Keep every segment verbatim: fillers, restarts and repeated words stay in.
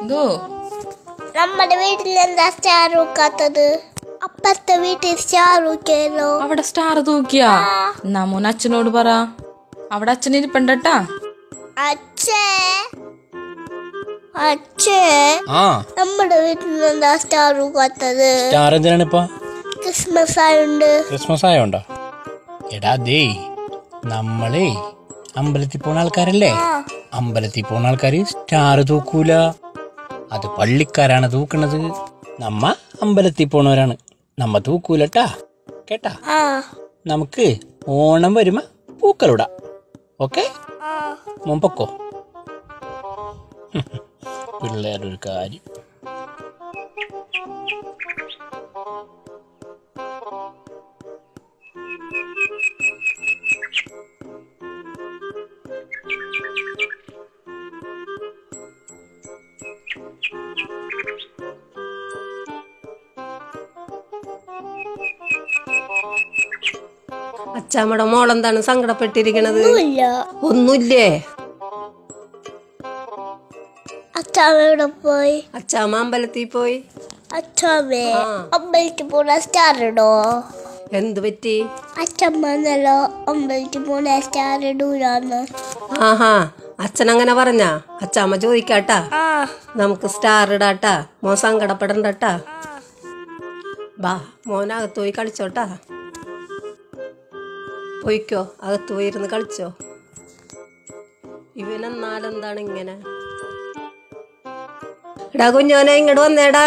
എന്തോ നമ്മുടെ വീട്ടിൽ എന്താ സ്റ്റാർ വെക്കാത്തത്? അപ്പുറത്തെ വീട്ടിൽ സ്റ്റാർ വെക്കല്ലോ. അവിടെ സ്റ്റാർ തൂക്കിയാ? എന്നാ മോൻ അച്ഛനോട് പറ. അവിടെ അച്ഛൻ ഇരിപ്പണ്ടട്ടാ. അച്ഛേ അച്ഛേ നമ്മുടെ വീട്ടിൽ എന്താ സ്റ്റാർ വെക്കാത്തത്? സ്റ്റാർ എന്തിനാണ് ഇപ്പൊ? ക്രിസ്മസ് ആയോണ്ട്. ക്രിസ്മസ് ആയോണ്ടോ? എടാ ദേ നമ്മളെ അമ്പലത്തിൽ പോണ ആൾക്കാരല്ലേ, അമ്പലത്തിൽ പോണ ആൾക്കാര് സ്റ്റാർ തൂക്കൂല. അത് പള്ളിക്കാരാണ് തൂക്കണത്. നമ്മ അമ്പലത്തിൽ പോണവരാണ്, നമ്മ തൂക്കൂലട്ടാ. കേട്ടാ? നമുക്ക് ഓണം വരുമ്പോ പൂക്കളിടാം. ഓക്കെ? മുമ്പൊക്കോ പിള്ളേരുടെ ഒരു കാര്യം. അച്ചാമ്മയുടെ മോളെന്താണ് സങ്കടപ്പെട്ടിരിക്കണത്? ഒന്നുമില്ലേ? അച്ചാമ്മയുടെ പോയി. അച്ചാമ്മ അമ്പലത്തിൽ പോയി. അച്ചാമ്മേ അമ്പലത്തിൽ പോണ സ്റ്റാർ ഇടോ? എന്ത് പറ്റി? അച്ഛമ്മ എന്നല്ലോ അമ്പലത്തിൽ പോണ സ്റ്റാർ ഇടൂലാന്ന്. ആഹാ, അച്ഛൻ അങ്ങനെ പറഞ്ഞാ? അച്ചാമ്മ ചോദിക്കാട്ടാ, നമുക്ക് സ്റ്റാർ ഇടാട്ടാ. മോൻ സങ്കടപ്പെടണ്ടട്ടാ. ബാ മോനകത്ത് പോയി കളിച്ചോട്ടാ. പോയിക്കോ, അകത്ത് പോയിരുന്ന് കളിച്ചോ. ഇവനെന്നാലെന്താണ് ഇങ്ങനെ? എടാ കുഞ്ഞോനെ ഇങ്ങോട്ട് വന്നേടാ.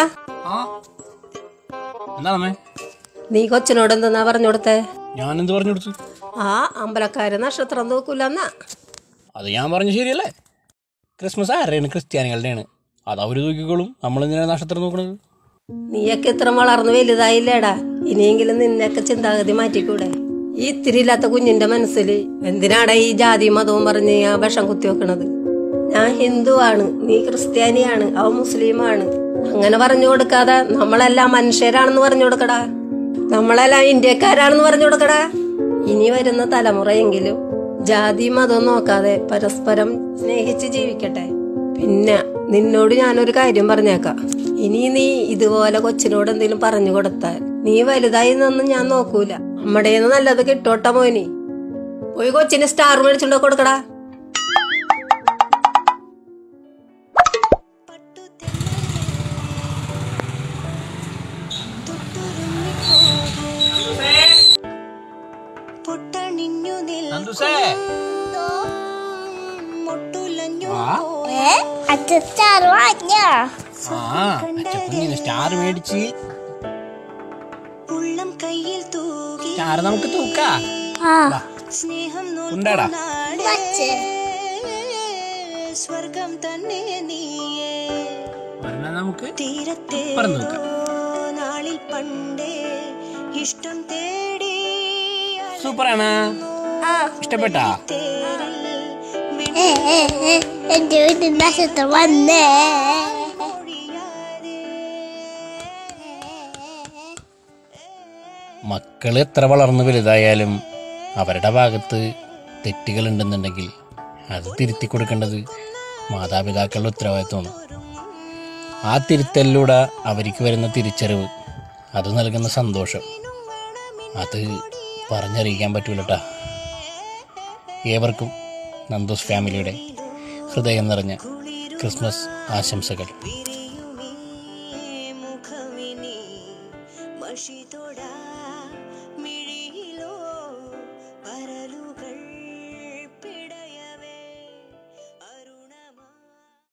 നീ കൊച്ചിനോട് എന്തെന്നാ പറഞ്ഞു കൊടുത്തേ? ഞാനെന്ത് പറഞ്ഞു കൊടുത്തു? ആ അമ്പലക്കാര് നക്ഷത്രം തൂക്കൂലെന്നാ. അത് ഞാൻ പറഞ്ഞു ശരിയല്ലേ? ക്രിസ്മസ് ആരുടെയാണ്? ക്രിസ്ത്യാനികളുടെയാണ്. അത് അവര് തൂക്കിക്കോളും. നമ്മളെന്തിനാണ് നക്ഷത്രം നോക്കണത്? നീയൊക്കെ ഇത്ര വളർന്ന് വലുതായില്ലേടാ. ഇനിയെങ്കിലും നിന്നെയൊക്കെ ചിന്താഗതി മാറ്റിക്കൂടെ? ഈ ഇത്തിരി ഇല്ലാത്ത കുഞ്ഞിന്റെ മനസ്സിൽ എന്തിനാടാ ഈ ജാതി മതവും പറഞ്ഞ് ആ വിഷം കുത്തി വെക്കണത്? ഞാൻ ഹിന്ദുവാണ്, നീ ക്രിസ്ത്യാനിയാണ്, അവൻ മുസ്ലിമാണ്. അങ്ങനെ പറഞ്ഞു കൊടുക്കാതെ നമ്മളെല്ലാം മനുഷ്യരാണെന്ന് പറഞ്ഞു കൊടുക്കടാ. നമ്മളെല്ലാം ഇന്ത്യക്കാരാണെന്ന് പറഞ്ഞു കൊടുക്കടാ. ഇനി വരുന്ന തലമുറയെങ്കിലും ജാതി മതവും നോക്കാതെ പരസ്പരം സ്നേഹിച്ച് ജീവിക്കട്ടെ. പിന്നെ നിന്നോട് ഞാനൊരു കാര്യം പറഞ്ഞേക്കാം. ഇനി നീ ഇതുപോലെ കൊച്ചിനോട് എന്തെങ്കിലും പറഞ്ഞു കൊടുത്താൽ നീ വലുതായി എന്നൊന്നും ഞാൻ നോക്കൂല. നമ്മുടേന്ന് നല്ലത് കിട്ടോട്ട മോനി. പോയി കൊച്ചിന് സ്റ്റാർ മേടിച്ചുണ്ടോ കൊടുക്കടാ. സ്റ്റാർ മേടിച്ച് സ്റ്റാർ നമുക്ക് തൂക്കാം. ഉണ്ടാടാ സ്വർഗം തന്നെ നമുക്ക് പറഞ്ഞു തൂക്കാം. സൂപ്പറാണ്. ഇഷ്ടപ്പെട്ടാ? എന്റെ വീട്ടിൽ നക്ഷത്രം വന്നേ. മക്കൾ എത്ര വളർന്നു വലുതായാലും അവരുടെ ഭാഗത്ത് തെറ്റുകളുണ്ടെന്നുണ്ടെങ്കിൽ അത് തിരുത്തി കൊടുക്കേണ്ടത് മാതാപിതാക്കളുടെ ഉത്തരവാദിത്വമാണ്. ആ തിരുത്തലിലൂടെ അവർക്ക് വരുന്ന തിരിച്ചറിവ്, അത് നൽകുന്ന സന്തോഷം, അത് പറഞ്ഞറിയിക്കാൻ പറ്റൂലട്ടാ. ഏവർക്കും നന്ദൂസ് ഫാമിലിയുടെ ഹൃദയം നിറഞ്ഞ ക്രിസ്മസ് ആശംസകൾ. മഷിതോടാ